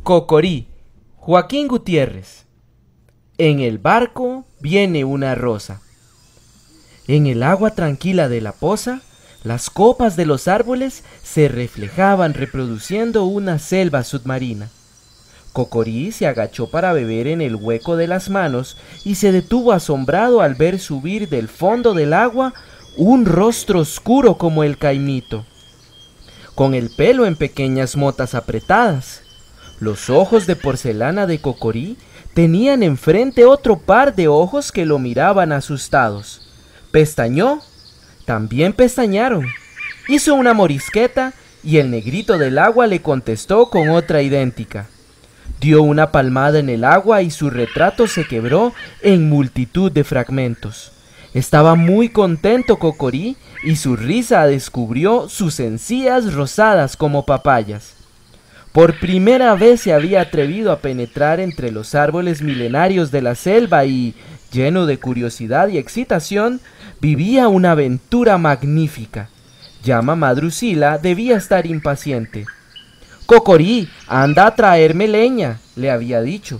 Cocorí, Joaquín Gutiérrez. En el barco viene una rosa. En el agua tranquila de la poza, las copas de los árboles se reflejaban reproduciendo una selva submarina. Cocorí se agachó para beber en el hueco de las manos y se detuvo asombrado al ver subir del fondo del agua un rostro oscuro como el caimito, con el pelo en pequeñas motas apretadas. Los ojos de porcelana de Cocorí tenían enfrente otro par de ojos que lo miraban asustados. Pestañó, también pestañaron. Hizo una morisqueta y el negrito del agua le contestó con otra idéntica. Dio una palmada en el agua y su retrato se quebró en multitud de fragmentos. Estaba muy contento Cocorí y su risa descubrió sus encías rosadas como papayas. Por primera vez se había atrevido a penetrar entre los árboles milenarios de la selva y, lleno de curiosidad y excitación, vivía una aventura magnífica. Ya mamá Drusila debía estar impaciente. «Cocorí, anda a traerme leña», le había dicho.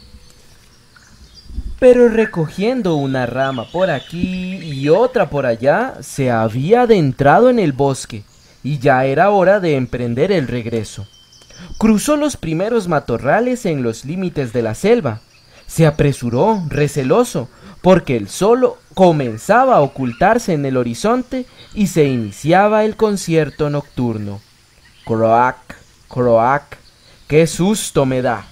Pero recogiendo una rama por aquí y otra por allá, se había adentrado en el bosque y ya era hora de emprender el regreso. Cruzó los primeros matorrales en los límites de la selva. Se apresuró, receloso, porque el sol comenzaba a ocultarse en el horizonte y se iniciaba el concierto nocturno. Croac, croac, qué susto me da.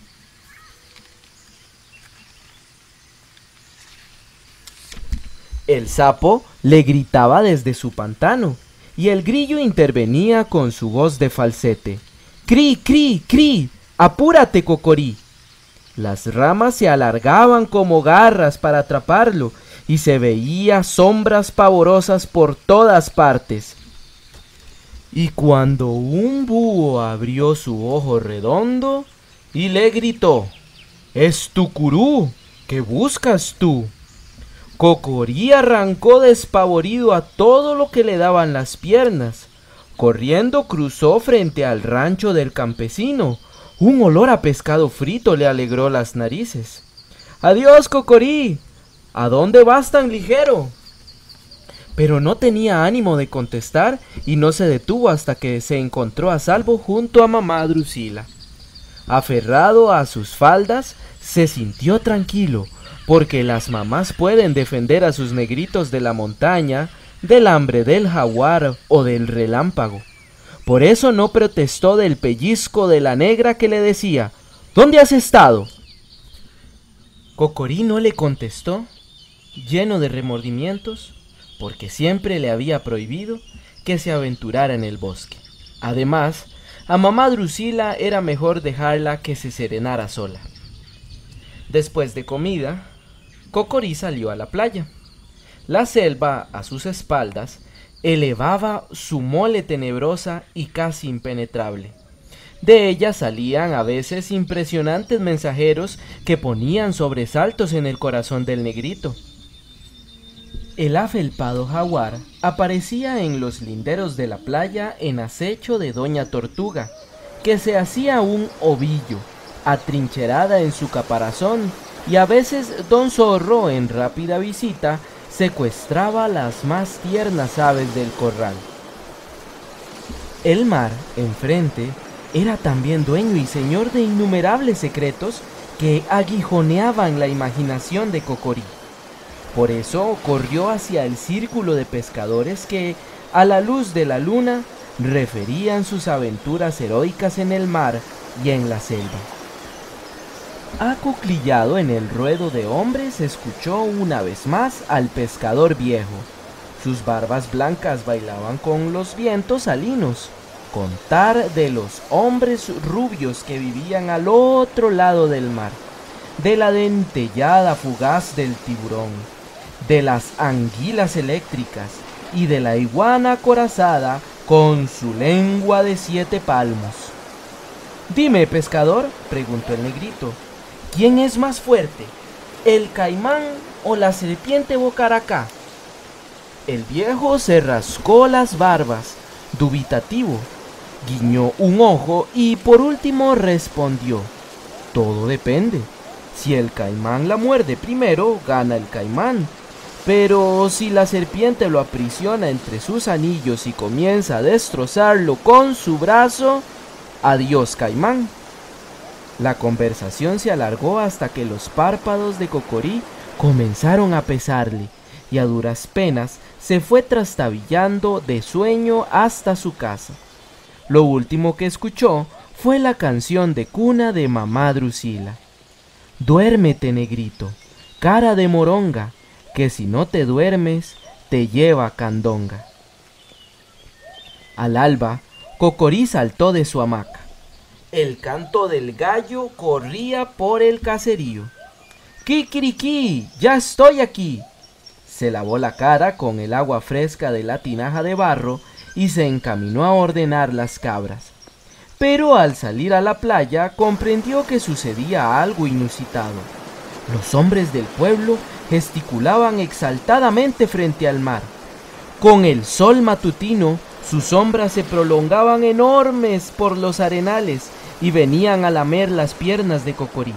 El sapo le gritaba desde su pantano y el grillo intervenía con su voz de falsete. «¡Cri, cri, cri! ¡Apúrate, Cocorí!». Las ramas se alargaban como garras para atraparlo y se veía sombras pavorosas por todas partes. Y cuando un búho abrió su ojo redondo y le gritó: «¡Es Tucurú! ¿Qué buscas tú?». Cocorí arrancó despavorido a todo lo que le daban las piernas. Corriendo cruzó frente al rancho del campesino. Un olor a pescado frito le alegró las narices. «¡Adiós, Cocorí! ¿A dónde vas tan ligero?». Pero no tenía ánimo de contestar y no se detuvo hasta que se encontró a salvo junto a mamá Drusila. Aferrado a sus faldas, se sintió tranquilo, porque las mamás pueden defender a sus negritos de la montaña, del hambre del jaguar o del relámpago. Por eso no protestó del pellizco de la negra que le decía: «¿Dónde has estado?». Cocorí no le contestó, lleno de remordimientos, porque siempre le había prohibido que se aventurara en el bosque. Además, a mamá Drusila era mejor dejarla que se serenara sola. Después de comida, Cocorí salió a la playa. La selva, a sus espaldas, elevaba su mole tenebrosa y casi impenetrable. De ella salían a veces impresionantes mensajeros que ponían sobresaltos en el corazón del negrito. El afelpado jaguar aparecía en los linderos de la playa en acecho de Doña Tortuga, que se hacía un ovillo, atrincherada en su caparazón, y a veces Don Zorro, en rápida visita, secuestraba las más tiernas aves del corral. El mar, enfrente, era también dueño y señor de innumerables secretos que aguijoneaban la imaginación de Cocorí. Por eso corrió hacia el círculo de pescadores que, a la luz de la luna, referían sus aventuras heroicas en el mar y en la selva. Acuclillado en el ruedo de hombres, escuchó una vez más al pescador viejo. Sus barbas blancas bailaban con los vientos salinos. Contar de los hombres rubios que vivían al otro lado del mar, de la dentellada fugaz del tiburón, de las anguilas eléctricas y de la iguana acorazada con su lengua de 7 palmos. «Dime, pescador», preguntó el negrito, «¿quién es más fuerte, el caimán o la serpiente bocaracá?». El viejo se rascó las barbas, dubitativo. guiñó un ojo y por último respondió: todo depende. Si el caimán la muerde primero, gana el caimán. Pero si la serpiente lo aprisiona entre sus anillos y comienza a destrozarlo con su brazo, adiós caimán. La conversación se alargó hasta que los párpados de Cocorí comenzaron a pesarle y a duras penas se fue trastabillando de sueño hasta su casa. Lo último que escuchó fue la canción de cuna de mamá Drusila. Duérmete, negrito, cara de moronga, que si no te duermes, te lleva candonga. Al alba, Cocorí saltó de su hamaca. El canto del gallo corría por el caserío. ¡Kikiriki! ¡Ya estoy aquí! Se lavó la cara con el agua fresca de la tinaja de barro y se encaminó a ordenar las cabras. Pero al salir a la playa comprendió que sucedía algo inusitado. Los hombres del pueblo gesticulaban exaltadamente frente al mar. Con el sol matutino, sus sombras se prolongaban enormes por los arenales y venían a lamer las piernas de Cocorí.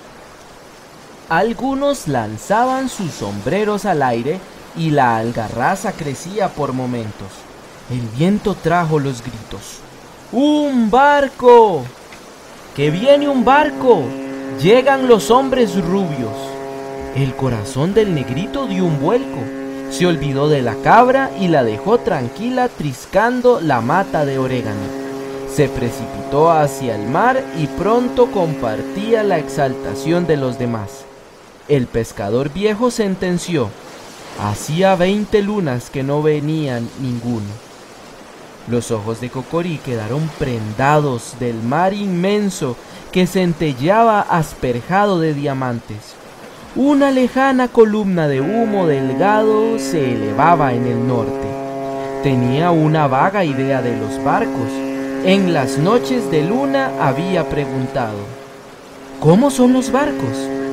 Algunos lanzaban sus sombreros al aire y la algarraza crecía por momentos. El viento trajo los gritos. ¡Un barco! ¡Que viene un barco! ¡Llegan los hombres rubios! El corazón del negrito dio un vuelco. Se olvidó de la cabra y la dejó tranquila triscando la mata de orégano. Se precipitó hacia el mar y pronto compartía la exaltación de los demás. El pescador viejo sentenció: hacía 20 lunas que no venían ninguno. Los ojos de Cocorí quedaron prendados del mar inmenso que centelleaba asperjado de diamantes. Una lejana columna de humo delgado se elevaba en el norte. Tenía una vaga idea de los barcos. En las noches de luna había preguntado: ¿cómo son los barcos?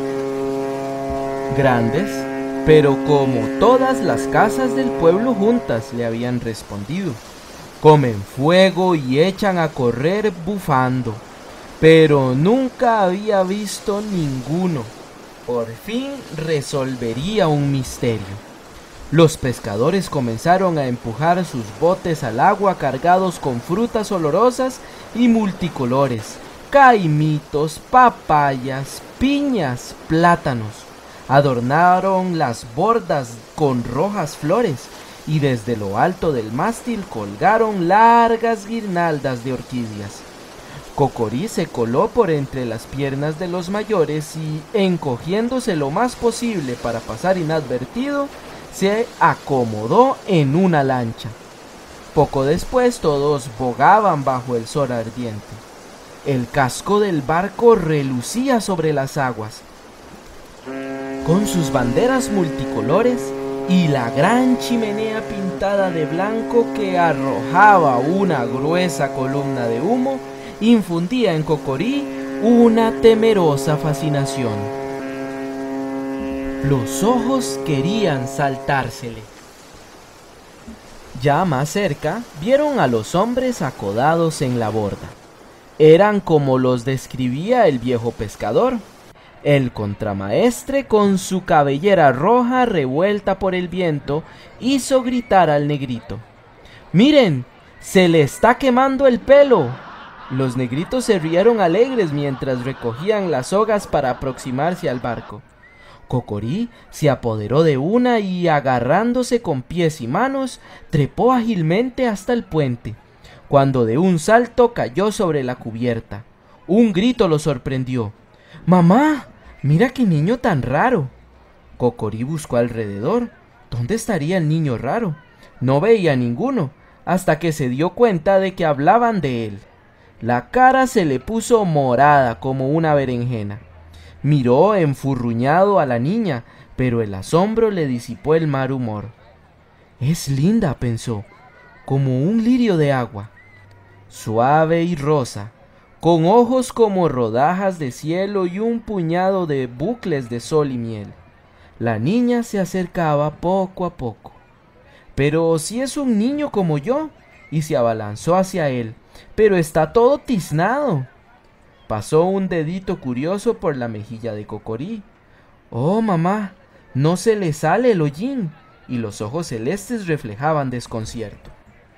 Grandes, pero como todas las casas del pueblo juntas, le habían respondido. Comen fuego y echan a correr bufando, pero nunca había visto ninguno. Por fin resolvería un misterio. Los pescadores comenzaron a empujar sus botes al agua cargados con frutas olorosas y multicolores, caimitos, papayas, piñas, plátanos. Adornaron las bordas con rojas flores y desde lo alto del mástil colgaron largas guirnaldas de orquídeas. Cocorí se coló por entre las piernas de los mayores y, encogiéndose lo más posible para pasar inadvertido, se acomodó en una lancha. Poco después todos bogaban bajo el sol ardiente. El casco del barco relucía sobre las aguas, con sus banderas multicolores y la gran chimenea pintada de blanco que arrojaba una gruesa columna de humo, infundía en Cocorí una temerosa fascinación. Los ojos querían saltársele. Ya más cerca, vieron a los hombres acodados en la borda. Eran como los describía el viejo pescador. El contramaestre, con su cabellera roja revuelta por el viento, hizo gritar al negrito: ¡miren! ¡Se le está quemando el pelo! Los negritos se rieron alegres mientras recogían las sogas para aproximarse al barco. Cocorí se apoderó de una y, agarrándose con pies y manos, trepó ágilmente hasta el puente, cuando de un salto cayó sobre la cubierta. Un grito lo sorprendió. ¡Mamá! ¡Mira qué niño tan raro! Cocorí buscó alrededor. ¿Dónde estaría el niño raro? No veía ninguno, hasta que se dio cuenta de que hablaban de él. La cara se le puso morada como una berenjena. Miró enfurruñado a la niña, pero el asombro le disipó el mal humor. Es linda, pensó, como un lirio de agua, suave y rosa, con ojos como rodajas de cielo y un puñado de bucles de sol y miel. La niña se acercaba poco a poco. Pero si es un niño como yo, y se abalanzó hacia él, pero está todo tiznado. Pasó un dedito curioso por la mejilla de Cocorí. «Oh, mamá, no se le sale el hollín», y los ojos celestes reflejaban desconcierto.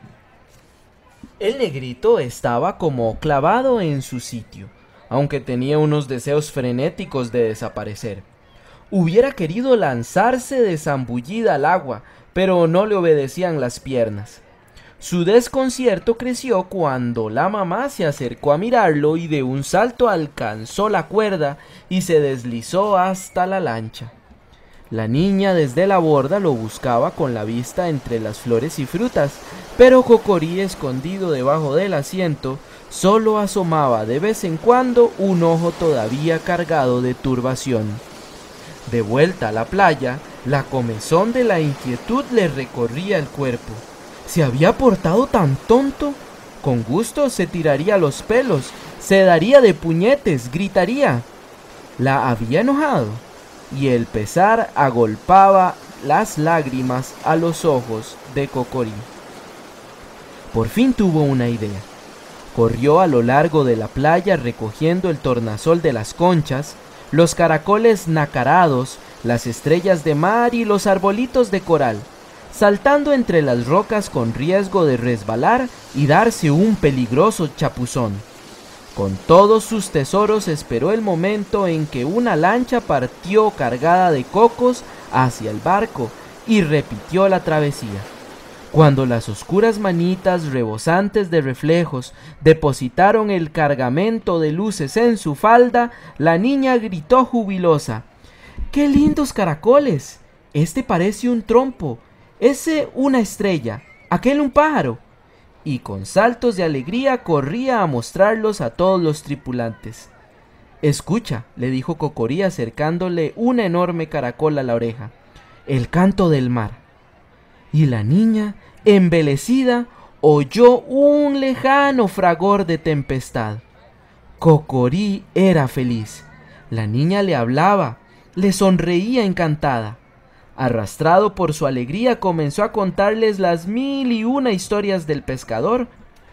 El negrito estaba como clavado en su sitio, aunque tenía unos deseos frenéticos de desaparecer. Hubiera querido lanzarse de zambullida al agua, pero no le obedecían las piernas. Su desconcierto creció cuando la mamá se acercó a mirarlo y de un salto alcanzó la cuerda y se deslizó hasta la lancha. La niña desde la borda lo buscaba con la vista entre las flores y frutas, pero Cocorí, escondido debajo del asiento, solo asomaba de vez en cuando un ojo todavía cargado de turbación. De vuelta a la playa, la comezón de la inquietud le recorría el cuerpo. ¿Se había portado tan tonto? Con gusto se tiraría los pelos, se daría de puñetes, gritaría. ¿La había enojado? Y el pesar agolpaba las lágrimas a los ojos de Cocorí. Por fin tuvo una idea. Corrió a lo largo de la playa recogiendo el tornasol de las conchas, los caracoles nacarados, las estrellas de mar y los arbolitos de coral, saltando entre las rocas con riesgo de resbalar y darse un peligroso chapuzón. Con todos sus tesoros esperó el momento en que una lancha partió cargada de cocos hacia el barco y repitió la travesía. Cuando las oscuras manitas rebosantes de reflejos depositaron el cargamento de luces en su falda, la niña gritó jubilosa: ¡Qué lindos caracoles! Este parece un trompo, ese una estrella, aquel un pájaro. Y con saltos de alegría corría a mostrarlos a todos los tripulantes. «Escucha», le dijo Cocorí acercándole una enorme caracol a la oreja, «el canto del mar». Y la niña, embelecida, oyó un lejano fragor de tempestad. Cocorí era feliz. La niña le hablaba, le sonreía encantada. Arrastrado por su alegría, comenzó a contarles las 1001 historias del pescador.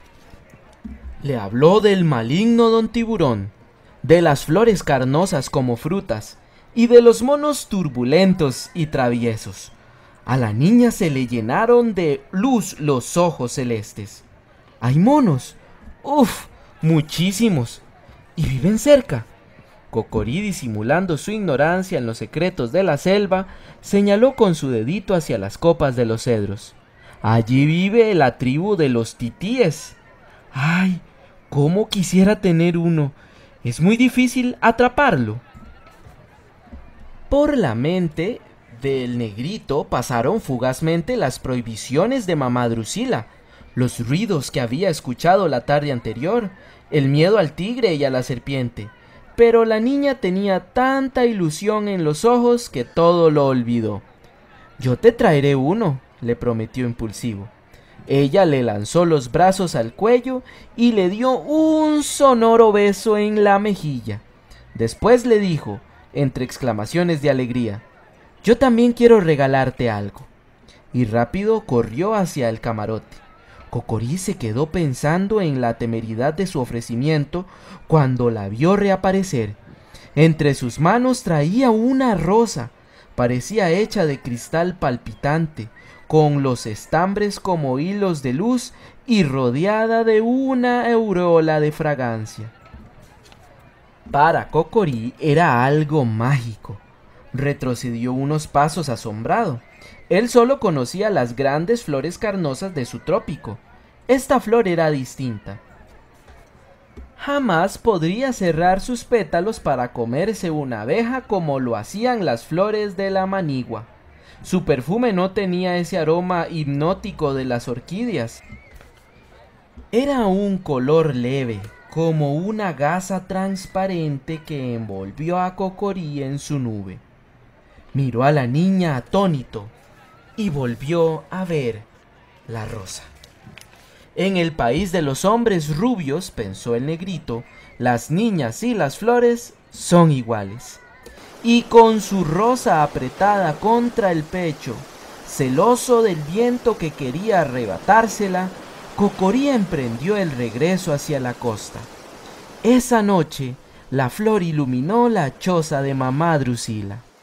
Le habló del maligno don Tiburón, de las flores carnosas como frutas y de los monos turbulentos y traviesos. A la niña se le llenaron de luz los ojos celestes. «¿Hay monos?» «¡Uf! Muchísimos. ¿Y viven cerca?» Cocorí, disimulando su ignorancia en los secretos de la selva, señaló con su dedito hacia las copas de los cedros. «Allí vive la tribu de los titíes». «¡Ay! ¿Cómo quisiera tener uno? Es muy difícil atraparlo». Por la mente del negrito pasaron fugazmente las prohibiciones de mamá Drusila, los ruidos que había escuchado la tarde anterior, el miedo al tigre y a la serpiente. Pero la niña tenía tanta ilusión en los ojos que todo lo olvidó. «Yo te traeré uno», le prometió impulsivo. Ella le lanzó los brazos al cuello y le dio un sonoro beso en la mejilla. Después le dijo, entre exclamaciones de alegría: «Yo también quiero regalarte algo». Y rápido corrió hacia el camarote. Cocorí se quedó pensando en la temeridad de su ofrecimiento cuando la vio reaparecer. Entre sus manos traía una rosa, parecía hecha de cristal palpitante, con los estambres como hilos de luz y rodeada de una aureola de fragancia. Para Cocorí era algo mágico. Retrocedió unos pasos asombrado. Él solo conocía las grandes flores carnosas de su trópico. Esta flor era distinta. Jamás podría cerrar sus pétalos para comerse una abeja como lo hacían las flores de la manigua. Su perfume no tenía ese aroma hipnótico de las orquídeas. Era un color leve, como una gasa transparente que envolvió a Cocorí en su nube. Miró a la niña atónito y volvió a ver la rosa. En el país de los hombres rubios, pensó el negrito, las niñas y las flores son iguales. Y con su rosa apretada contra el pecho, celoso del viento que quería arrebatársela, Cocorí emprendió el regreso hacia la costa. Esa noche, la flor iluminó la choza de mamá Drusila.